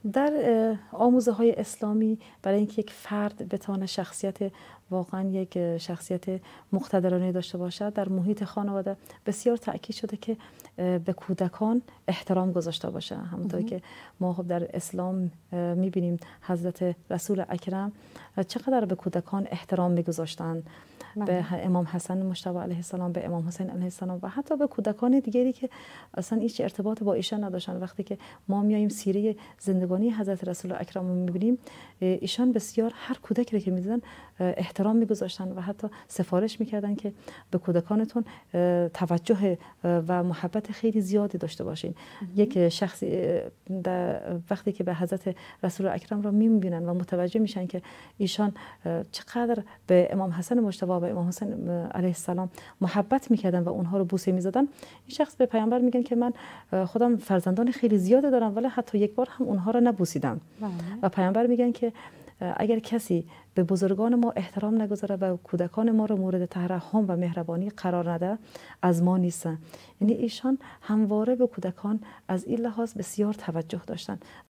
در آموزه های اسلامی برای اینکه یک فرد بتونه شخصیت واقعا یک شخصیت مقتدرانه داشته باشد، در محیط خانواده بسیار تاکید شده که به کودکان احترام گذاشته باشه. همونطوری که ما خب در اسلام میبینیم حضرت رسول اکرم چقدر به کودکان احترام میگذاشتند، به امام حسن مجتبی علیه السلام، به امام حسین علیه السلام و حتی به کودکان دیگری که اصلا هیچ ارتباط با ایشان نداشتن. وقتی که ما میایم سیره زندگانی حضرت رسول اکرم رو میبینیم، ایشان بسیار هر کودکی که میدیدن احترام میگذاشتن و حتی سفارش میکردن که به کودکانتون توجه و محبت خیلی زیادی داشته باشین. یک شخصی وقتی که به حضرت رسول اکرم را میبینن و متوجه میشن که ایشان چقدر به امام حسن مجتبی و امام حسین علیه السلام محبت میکردن و اونها رو بوسه میزدن، این شخص به پیامبر میگن که من خودم فرزندان خیلی زیاده دارم ولی حتی یک بار هم اونها رو نبوسیدم. و پیامبر میگن که اگر کسی به بزرگان ما احترام نگذاره و کودکان ما رو مورد ترحم و مهربانی قرار نده، از ما نیستن. یعنی ایشان همواره به کودکان از این لحاظ بسیار توجه داشتن.